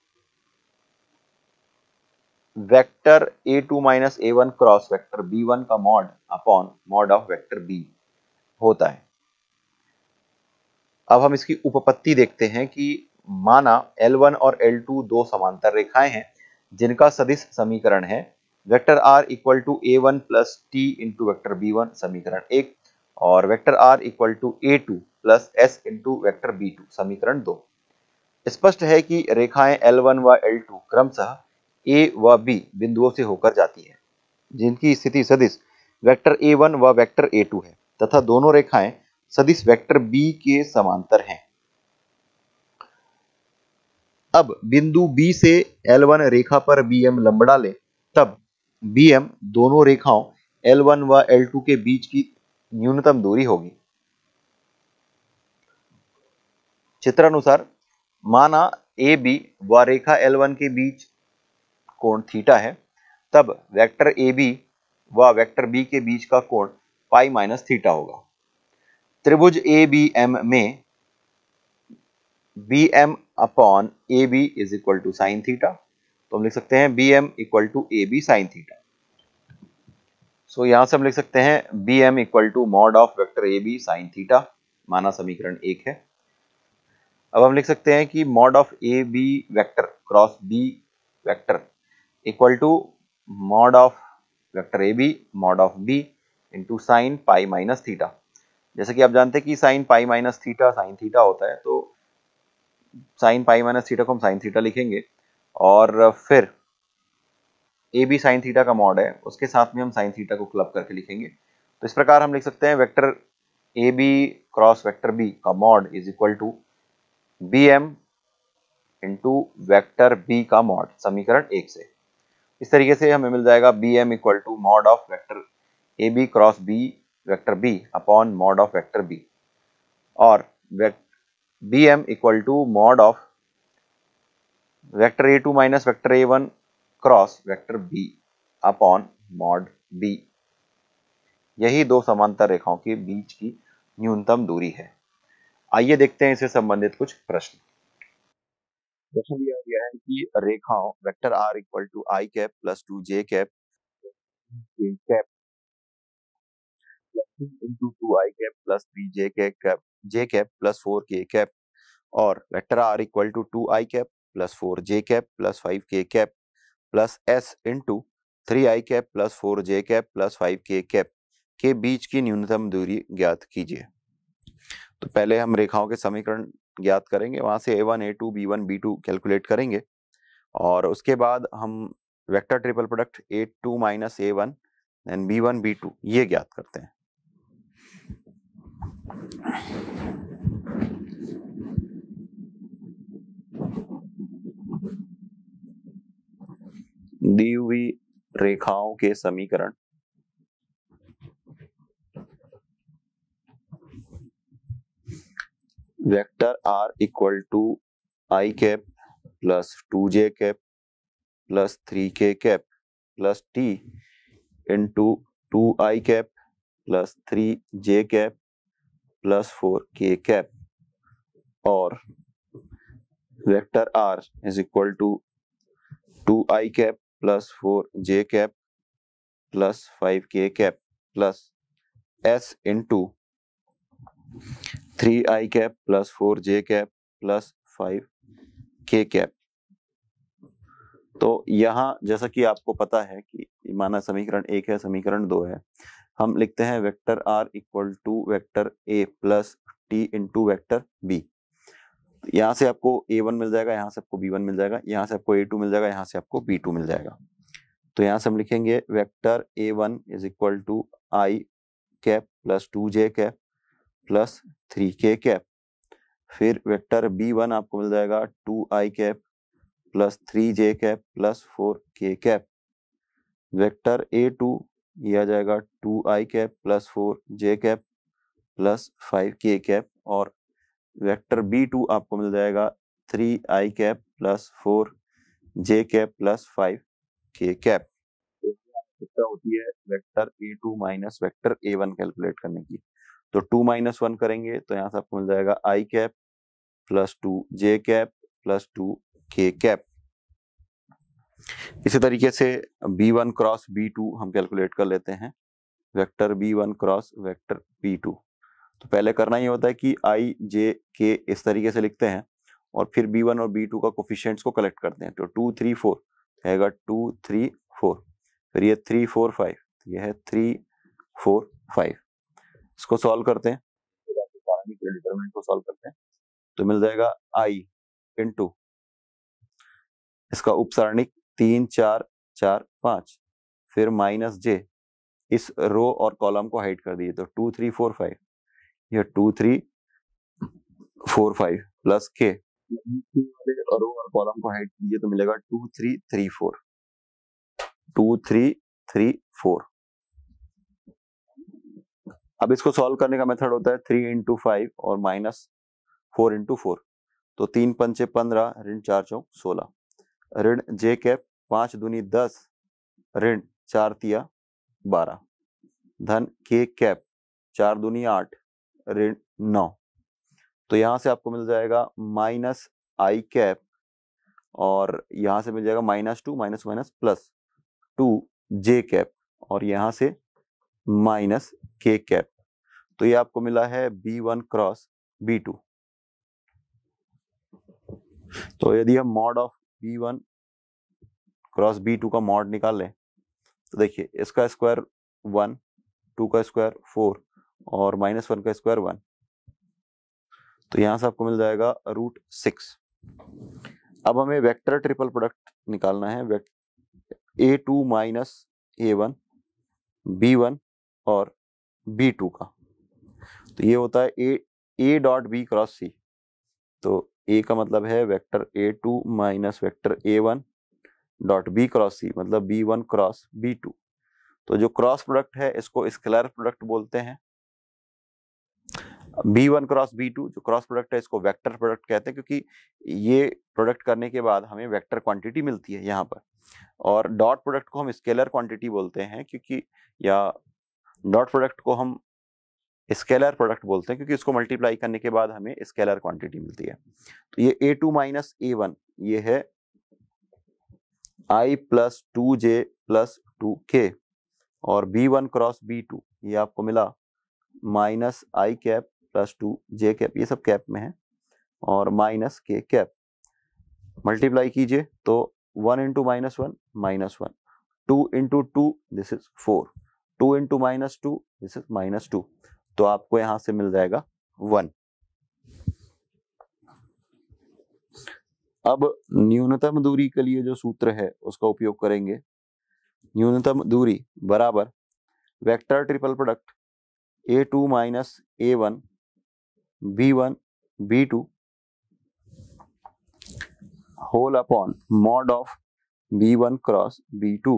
vector a2 minus a1 cross vector b1 का mod upon mod of vector b होता है। अब हम इसकी उपपत्ति देखते हैं कि माना L1 और L2 दो समांतर रेखाएं हैं जिनका सदिश समीकरण है vector r equal to a1 plus t into vector b1, समीकरण 1, और vector r equal to a2 plus s into vector b2, समीकरण 2। स्पष्ट है कि रेखाएं L1 व L2 क्रमशः a व b बिंदुओं से होकर जाती है जिनकी स्थिति सदिश वेक्टर a1 व वेक्टर a2 है तथा दोनों रेखाएं सदिश वेक्टर b के समांतर हैं। अब बिंदु b से L1 रेखा पर bm लंब डालें, तब bm दोनों रेखाओं L1 व L2 के बीच की न्यूनतम दूरी होगी। चित्रानुसार माना AB व रेखा L1 के बीच कोण थीटा है, तब वेक्टर AB व वेक्टर B के बीच का कोण पाई माइनस थीटा होगा। त्रिभुज ABM में BM upon AB is equal to sine theta, तो हम लिख सकते हैं BM equal to AB sine theta. So यहां से हम लिख सकते हैं BM equal to mod of vector AB sine theta, माना समीकरण 1 है। अब हम लिख सकते हैं कि mod of AB vector cross B vector equal to mod of vector AB mod of B into sine pi minus theta. जैसे कि आप जानते हैं कि sine pi minus theta sine theta होता है, तो साइन पाई माइनस थीटा को हम साइन थीटा लिखेंगे और फिर AB साइन थीटा का मॉड है उसके साथ में हम साइन थीटा को क्लब करके लिखेंगे। तो इस प्रकार हम लिख सकते हैं vector AB cross vector B का mod is equal to BM into vector B का मॉड, समीकरण 1 से। इस तरीके से हमें मिल जाएगा BM equal to mod of vector AB cross B vector B upon mod of vector B और BM equal to mod of vector A2 minus vector A1 cross vector B upon mod B। यही दो समांतर रेखाओं के बीच की न्यूनतम दूरी है। आइए देखते हैं इससे संबंधित कुछ प्रश्न। प्रश्न दिया गया है कि रेखाओं vector r equal to I cap plus 2j cap cap into 2i cap plus 3j cap j cap plus 4k cap और vector r equal to 2i cap plus 4j cap plus 5k cap plus s into 3i cap plus 4j cap plus 5k cap के बीच की न्यूनतम दूरी ज्ञात कीजिए। तो पहले हम रेखाओं के समीकरण ज्ञात करेंगे, वहां से a1 a2 b1 b2 calculate करेंगे और उसके बाद हम vector triple product A2 minus A1 then B1 B2 ये ज्ञात करते हैं। दी हुई रेखाओं के समीकरण vector R equal to I cap plus 2J cap plus 3K cap plus T into 2I cap plus 3J cap plus 4K cap और vector R is equal to 2I cap plus 4J cap plus 5K cap plus S into 3I cap plus 4J cap plus 5K cap. तो यहाँ जैसा कि आपको पता है कि माना समीकरण 1 है, समीकरण 2 है, हम लिखते हैं vector R equal to vector A plus T into vector B। यहाँ से आपको A1 मिल जाएगा, यहाँ से आपको B1 मिल जाएगा, यहाँ से आपको A2 मिल जाएगा, यहाँ से आपको B2 मिल जाएगा। तो यहाँ से हम लिखेंगे vector A1 is equal to I cap plus 2J cap plus 3K cap. फिर वेक्टर B1 आपको मिल जाएगा 2I cap plus 3J cap plus 4K cap. Vector A2 ये आ जाएगा 2I cap plus 4J cap plus 5K cap और vector B2 आपको मिल जाएगा 3I cap plus 4J cap plus 5K cap. तो होती है vector A2 minus vector A1 calculate करने की। तो 2 माइनस 1 करेंगे तो यहाँ से आपको मिल जाएगा I cap plus 2J cap plus 2K cap. इसी तरीके से B1 क्रॉस B2 हम कैलकुलेट कर लेते हैं, vector B1 cross vector B2। तो पहले करना ही होता है कि I J K इस तरीके से लिखते हैं और फिर B1 और B2 का कोफिशिएंट्स को कलेक्ट करते हैं। तो 2 3 4 रहेगा 2 3 4, फिर ये 3 4 5, यह है 3 4 5। इसको सॉल्व करते हैं, डिटरमिनेंट को सॉल्व करते हैं तो मिल जाएगा I इंटू इसका उपसारणिक 3 4 4 5, फिर माइनस J, इस रो और कॉलम को हाइड कर दिए तो 2 3 4 5, यह 2 3 4 5 प्लस K, रो और कॉलम को हाइड कीजिए तो मिलेगा 2 3 3 4, 2 3 3 4। अब इसको सॉल्व करने का मेथड होता है 3 इंटू 5 और माइनस 4 इंटू 4। तो 3 पंचे 15, ऋण 4 चौक 16, ऋण J कैप 5 दूनी 10, ऋण 4 तिया 12, धन K कैप 4 दूनी 8, ऋण 9। तो यहां से आपको मिल जाएगा माइनस I कैप और यहां से मिल जाएगा minus 2 minus minus plus 2J cap और यहां से माइनस K कैप। तो ये आपको मिला है B1 क्रॉस B2। तो यदि हम mod of B1 cross B2 का मॉड निकाल लें तो देखिए इसका स्क्वायर 1, 2 का स्क्वायर 4 और माइनस 1 का स्क्वायर 1। तो यहां से आपको मिल जाएगा √6। अब हमें वेक्टर ट्रिपल प्रोडक्ट निकालना है A2 माइनस A1 B1 और B2 का। तो ये होता है A dot B cross C। तो A का मतलब है vector A2 minus vector A1 dot B cross C, मतलब B1 क्रॉस B2। तो जो क्रॉस प्रोडक्ट है इसको स्केलर प्रोडक्ट बोलते हैं। B1 क्रॉस B2 जो क्रॉस प्रोडक्ट है इसको वेक्टर प्रोडक्ट कहते हैं, क्योंकि ये प्रोडक्ट करने के बाद हमें वेक्टर क्वांटिटी मिलती है यहाँ पर। और डॉट प्रोडक्ट को हम स्केलर क्वांटिटी बोलते हैं, क्योंकि या डॉट प्रोडक्ट को हम स्केलर प्रोडक्ट बोलते हैं क्योंकि इसको मल्टीप्लाई करने के बाद हमें स्केलर क्वांटिटी मिलती है। तो ये A2 माइनस A1 ये है I plus 2J plus 2K और B1 क्रॉस B2 ये आपको मिला minus I cap plus 2J cap, ये सब कैप में है, और माइनस K कैप। मल्टीप्लाई कीजिए तो 1 into minus 1 minus 1, 2 into 2 this is 4, 2 into minus 2 this is minus 2। तो आपको यहां से मिल जाएगा 1। अब न्यूनतम दूरी के लिए जो सूत्र है उसका उपयोग करेंगे। न्यूनतम दूरी बराबर vector triple product A2 minus A1 B1 B2 whole upon mod of B1 cross B2।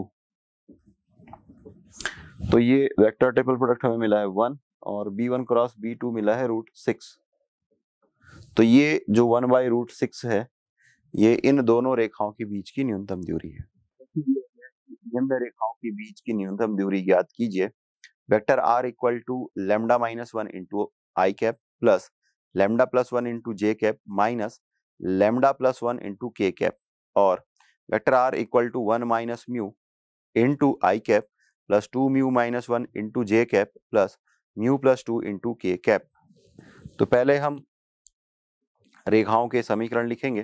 तो ये वेक्टर ट्रिपल प्रोडक्ट हमें मिला है 1 और B1 क्रॉस B2 मिला है √6। तो ये जो 1/√6 है ये इन दोनों रेखाओं के बीच की न्यूनतम दूरी है। इन रेखाओं के बीच की न्यूनतम दूरी ज्ञात कीजिए। Vector r equal to lambda minus 1 into I cap plus lambda plus 1 into J cap minus lambda plus 1 into के कैप और vector r equal to 1 minus mu into I cap plus 2 mu minus 1 into J cap plus mu plus 2 into के cap. तो पहले हम रेखाओं के समीकरण लिखेंगे।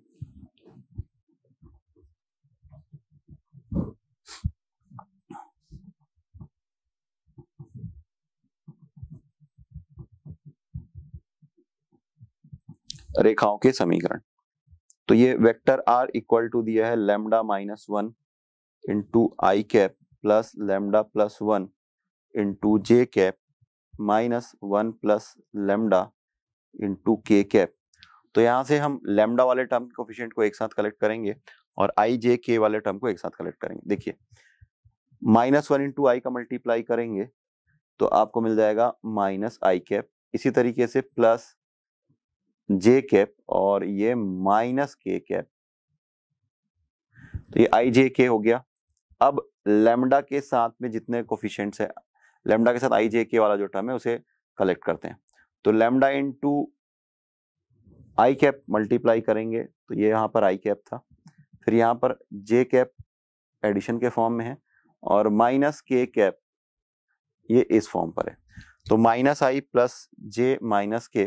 रेखाओं के समीकरण, तो ये वेक्टर r इक्वल टू दिया है लैम्डा माइनस 1 इंटू आई cap plus lambda plus 1 into जे cap minus 1 plus lambda into के कैप। तो यहाँ से हम लैम्डा वाले टर्म कोफिशिएंट को एक साथ कलेक्ट करेंगे और आई जे के वाले टर्म को एक साथ कलेक्ट करेंगे। देखिए -1 इंटू आई का मल्टीप्लाई करेंगे तो आपको मिल जाएगा माइनस आई कैप, इसी तरीके से प्लस जे कैप और ये माइनस के कैप। तो ये आई जे के हो गया। अब लैम्डा के साथ में जितने कोफिशिएंट्स है, लैम्डा के साथ आई जे के वाला जो टर्म है उसे कलेक्ट करते हैं। तो लैम्डा इंटू आई कैप मल्टीप्लाई करेंगे तो ये यहाँ पर आई कैप था, फिर यहाँ पर जे कैप एडिशन के फॉर्म में है और माइनस के कैप ये इस फॉर्म पर है। तो minus I plus J minus K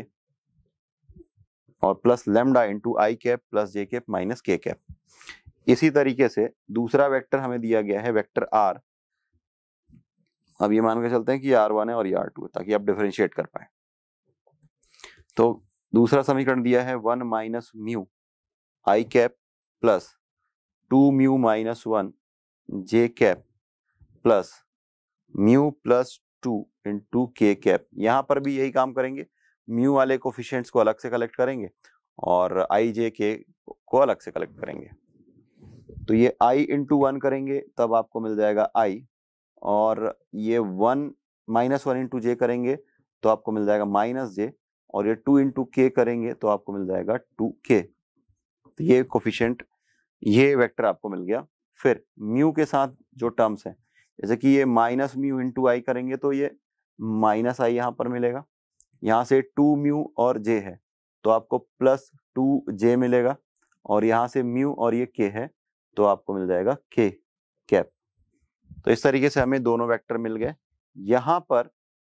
और प्लस लैम्डा इंटू आई cap plus J cap minus के कैप। इसी तरीके से दूसरा वेक्टर हमें दिया गया है वेक्टर आर। अब ये मान के चलते हैं कि ये R1 है और ये R2 है ताकि आप डिफरेंशिएट कर पाए। तो दूसरा समीकरण दिया है 1 minus mu I cap plus 2 mu minus 1 J cap plus mu plus 2 into के कैप। यहाँ पर भी यही काम करेंगे, म्यू वाले कोफिशिएंट्स को अलग से कलेक्ट करेंगे और आई जे के को अलग से कलेक्ट करेंगे। तो ये i इंटू 1 करेंगे तब आपको मिल जाएगा i और ये 1 माइनस 1 इंटू जे करेंगे तो आपको मिल जाएगा माइनस जे और ये 2 इंटू के करेंगे तो आपको मिल जाएगा 2k। तो ये कोफिशिएंट, ये वेक्टर आपको मिल गया। फिर म्यू के साथ जो टर्म्स हैं, जैसे कि ये माइनस म्यू इंटू आई करेंगे तो ये माइनस आई यहाँ पर मिलेगा। यहाँ से 2 म्यू और जे है तो आपको प्लस 2j मिलेगा और यहाँ से म्यू और ये k है तो आपको मिल जाएगा k कैप। तो इस तरीके से हमें दोनों वेक्टर मिल गए। यहाँ पर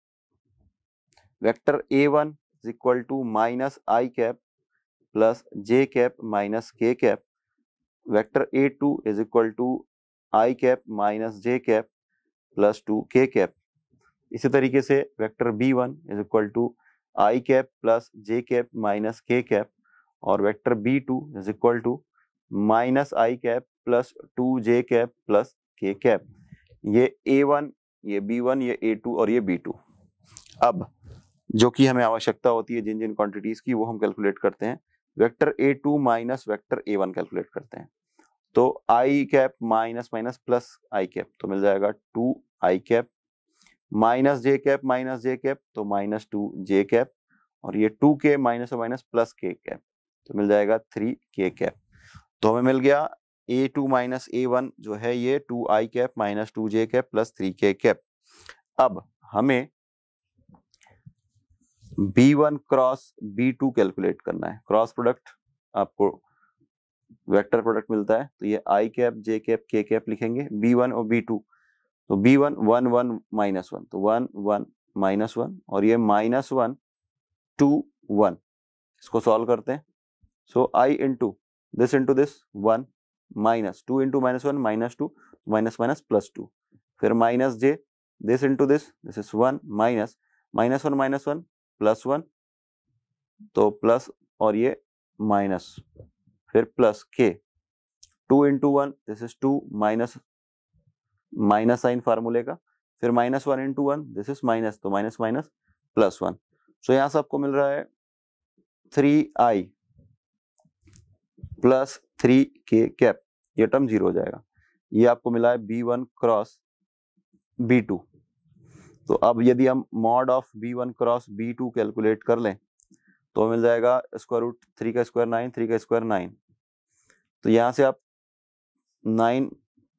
vector a1 is equal to minus I cap plus J cap minus के cap, vector a2 is equal to I cap minus J cap plus 2k cap. इसी तरीके से vector b1 is equal to I cap plus J cap minus के cap और vector b2 is equal to minus I cap plus 2j cap plus K cap. ये a1, ये b1, ये a2 और ये b2। अब जो कि हमें आवश्यकता होती है जिन जिन क्वांटिटीज की वो हम कैलकुलेट करते हैं। Vector a2 minus vector a1 calculate करते हैं। तो I cap minus minus plus I cap तो मिल जाएगा 2 आई कैप माइनस जे कैप तो माइनस 2j कैप और ये 2k minus minus plus k cap तो मिल जाएगा 3k कैप। तो हमें मिल गया a2 माइनस a1 जो है ये 2i cap minus 2j cap plus 3k cap. अब हमें b1 क्रॉस b2 कैलकुलेट करना है। क्रॉस प्रोडक्ट आपको वेक्टर प्रोडक्ट मिलता है तो ये i cap j cap k cap लिखेंगे b1 और b2। तो b1 1 1 माइनस 1 तो 1 1 माइनस 1 और ये माइनस 1 2 1। इसको सॉल्व करते हैं। So i into this 1 minus 2 into minus 1 minus 2 minus minus plus 2 फिर minus j this into this is 1 minus minus 1 minus 1 plus 1 तो प्लस और ये माइनस फिर plus K, 2 into 1 this is 2 minus sign फार्मूले का, फिर -1 इंटू 1 दिस इज माइनस, तो minus minus +1। So यहां से आपको मिल रहा है 3i प्लस 3k कैप, ये टर्म 0 हो जाएगा। ये आपको मिला है b1 क्रॉस b2। तो अब यदि हम mod of b1 cross b2 calculate कर लें तो मिल जाएगा स्क्वायर रूट 3 का स्क्वायर 9, 3 का स्क्वायर 9। तो यहां से आप 9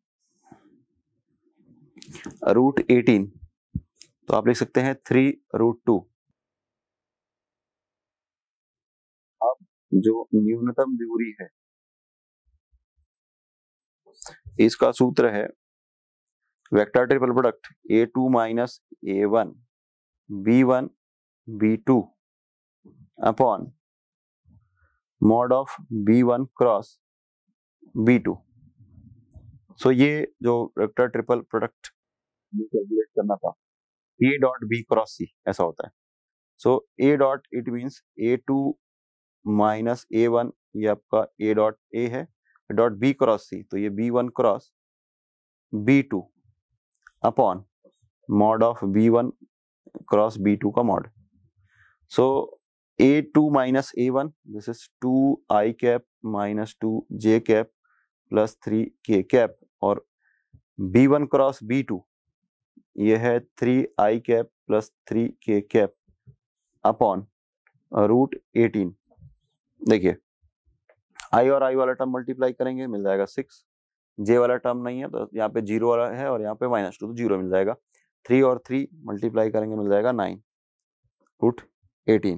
रूट 18, तो आप लिख सकते हैं 3 रूट 2। अब जो न्यूनतम दूरी है इसका सूत्र है vector triple product a2 minus a1 b1 b2 upon mod of b1 cross b2। So ये जो वेक्टर ट्रिपल प्रोडक्ट कैलकुलेट करना था, a dot b cross c ऐसा होता है। So a dot it means a2 minus a1, ये आपका a dot a है, डॉट b क्रॉस c, तो ये b1 cross b2 upon mod of b1 cross b2 का mod. So a2 minus a1 this is 2i cap minus 2j cap plus 3k cap, और b1 cross b2 ये है 3i cap plus 3k cap upon root 18। देखिए i और i वाला term multiply करेंगे मिल जाएगा 6, j वाला टर्म नहीं है तो यहाँ पे 0 वाला है और यहाँ पे -2 तो 0 मिल जाएगा। 3 और 3 मल्टीप्लाई करेंगे मिल जाएगा 9 रूट 18।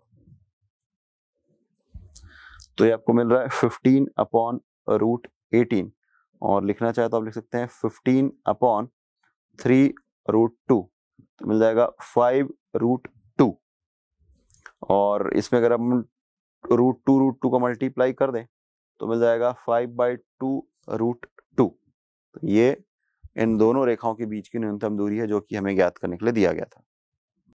तो ये आपको मिल रहा है 15 अपॉन रूट 18, और लिखना चाहे तो आप लिख सकते हैं 15 अपॉन 3 रूट 2, तो मिल जाएगा 5 रूट 2। और इसमें अगर हम रूट 2 का मल्टीप्लाई कर दें तो मिल जाएगा 5/2 रूट 2। तो ये इन दोनों रेखाओं के बीच की न्यूनतम दूरी है जो कि हमें ज्ञात करने के लिए दिया गया था।